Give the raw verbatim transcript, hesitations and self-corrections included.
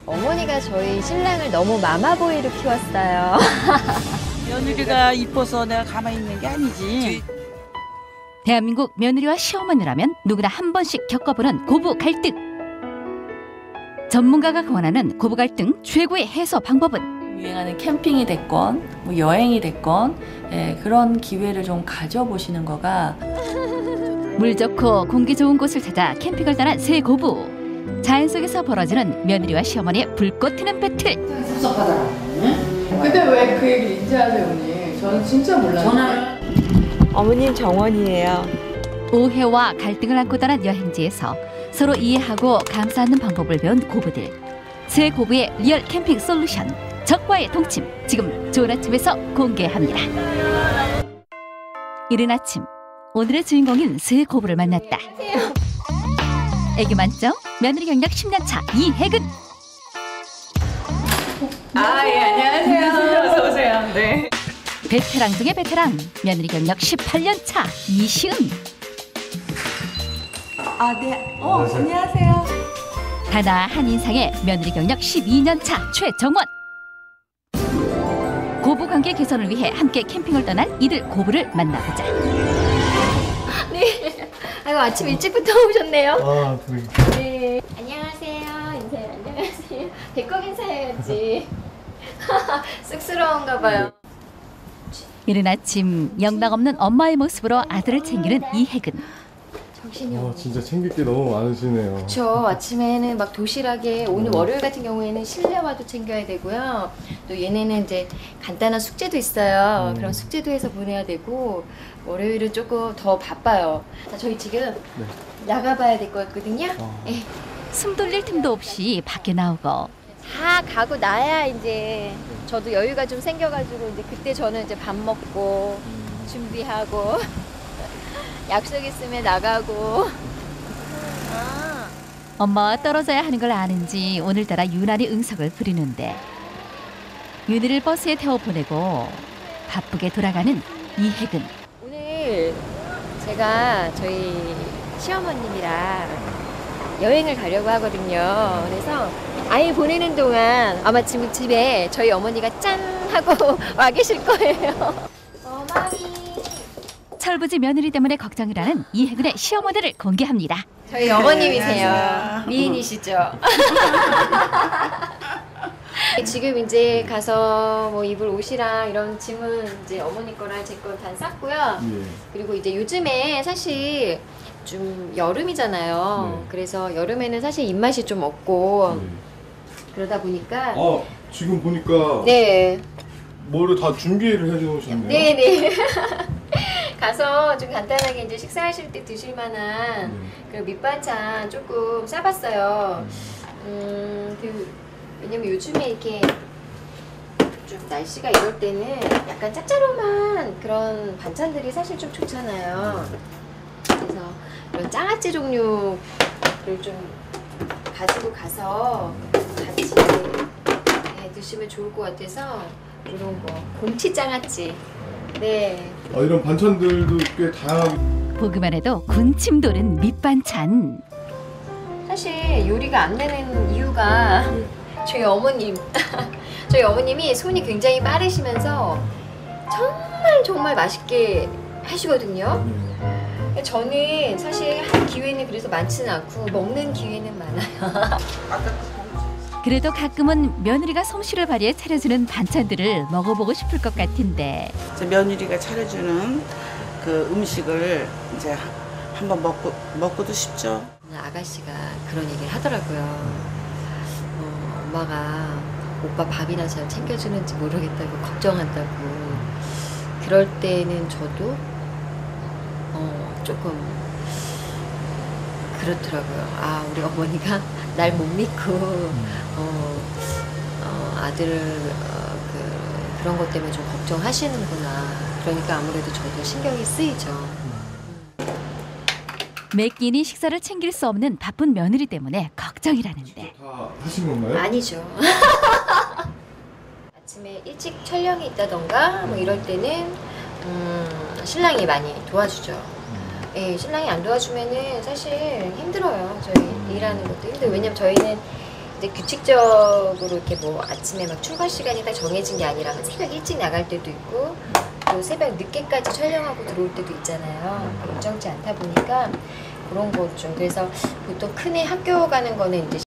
어머니가 저희 신랑을 너무 마마보이로 키웠어요. 며느리가 이뻐서 내가 가만히 있는 게 아니지. 대한민국 며느리와 시어머니라면 누구나 한 번씩 겪어보는 고부 갈등. 전문가가 권하는 고부 갈등 최고의 해소 방법은 유행하는 캠핑이 됐건 뭐 여행이 됐건 예, 그런 기회를 좀 가져보시는 거가. 물 좋고 공기 좋은 곳을 찾아 캠핑을 떠난 새 고부. 자연 속에서 벌어지는 며느리와 시어머니의 불꽃 튀는 배틀. 섭섭하다. 응? 근데 왜 그 얘기를 이제 하세요, 언니? 저는 진짜 몰랐어요. 어머님 정원이에요. 오해와 갈등을 안고 떠난 여행지에서 서로 이해하고 감싸는 방법을 배운 고부들. 새 고부의 리얼 캠핑 솔루션. 적과의 동침. 지금 좋은 아침에서 공개합니다. 이른 아침. 오늘의 주인공인 새 고부를 만났다. 애교 만점 며느리 경력 십 년 차 이혜근. 아, 예, 안녕하세요. 어서 오세요. 네. 베테랑 중의 베테랑 며느리 경력 십팔 년 차 이시은. 아, 네. 어, 안녕하세요. 단아한 인상의 며느리 경력 십이 년 차 최정원. 고부 관계 개선을 위해 함께 캠핑을 떠난 이들 고부를 만나보자. 네. 아이고 아침 일찍부터 오셨네요. 아, 그래. 네. 안녕하세요. 인사해. 안녕하세요. 대껏 인사해야지. 쑥스러운가 봐요. 이른 아침 영락없는 엄마의 모습으로 아들을 챙기는 이혜근. 정신이 아, 없네. 진짜 챙길 게 너무 많으시네요. 그렇죠. 아침에는 막 도시락에 오늘 월요일 같은 경우에는 실내화도 챙겨야 되고요. 또 얘네는 이제 간단한 숙제도 있어요. 음. 그런 숙제도 해서 보내야 되고 월요일은 조금 더 바빠요. 자, 저희 지금 네. 나가봐야 될 것 같거든요. 어. 네. 숨 돌릴 틈도 없이 밖에 나오고 다 가고 나야 이제 저도 여유가 좀 생겨가지고 이제 그때 저는 이제 밥 먹고 준비하고 약속 있으면 나가고. 아. 엄마와 떨어져야 하는 걸 아는지 오늘따라 유난히 응석을 부리는데 윤희를 버스에 태워 보내고 바쁘게 돌아가는 이혜근. 오늘 제가 저희 시어머님이랑 여행을 가려고 하거든요. 그래서 아이 보내는 동안 아마 지금 집에 저희 어머니가 짠 하고 와 계실 거예요. 어머니. 철부지 며느리 때문에 걱정이라는 이혜근의 시어머니를 공개합니다. 저희 어머님이세요. 미인이시죠? 지금 이제 가서 뭐 입을 옷이랑 이런 짐은 이제 어머니 거랑 제 거 다 쌌고요. 예. 그리고 이제 요즘에 사실 좀 여름이잖아요. 네. 그래서 여름에는 사실 입맛이 좀 없고 네. 그러다 보니까 아, 지금 보니까 네. 뭐를 다 준비를 해놓으셨네요. 네네. 가서 좀 간단하게 이제 식사하실 때 드실 만한 네. 그 밑반찬 조금 싸봤어요. 음, 그, 왜냐면 요즘에 이렇게 좀 날씨가 이럴 때는 약간 짭짤한 그런 반찬들이 사실 좀 좋잖아요. 그래서 이런 장아찌 종류를 좀 가지고 가서 같이 네, 드시면 좋을 것 같아서 이런 거 곰치 장아찌. 네. 아, 이런 반찬들도 꽤 다양하게. 보기만 해도 군침 도는 밑반찬. 사실 요리가 안 되는 이유가 저희 어머님 저희 어머님이 손이 굉장히 빠르시면서 정말 정말 맛있게 하시거든요. 네. 저는 사실 할 기회는 그래서 많지는 않고 먹는 기회는 많아요. 그래도 가끔은 며느리가 솜씨를 발휘해 차려주는 반찬들을 먹어보고 싶을 것 같은데 이제 며느리가 차려주는 그 음식을 이제 한번 먹고 먹고도 싶죠. 아가씨가 그런 얘기를 하더라고요. 어, 엄마가 오빠 밥이나 잘 챙겨주는지 모르겠다고 걱정한다고. 그럴 때는 저도 어, 조금 그렇더라고요. 아, 우리 어머니가 날 못 믿고 어, 어, 아들을 어, 그, 그런 것 때문에 좀 걱정하시는구나. 그러니까 아무래도 저도 신경이 쓰이죠. 매 끼니 식사를 챙길 수 없는 바쁜 며느리 때문에 걱정이라는데 다 하신 건가요? 아니죠. 아침에 일찍 촬영이 있다던가 뭐 이럴 때는 음, 신랑이 많이 도와주죠. 예, 신랑이 안 도와주면은 사실 힘들어요. 저희 일하는 것도 힘들어요. 왜냐면 저희는 이제 규칙적으로 이렇게 뭐 아침에 막 출발 시간이 다 정해진 게 아니라 새벽 일찍 나갈 때도 있고 또 새벽 늦게까지 촬영하고 들어올 때도 있잖아요. 일정치 않다 보니까 그런 거 좀 그래서 보통 큰애 학교 가는 거는 이제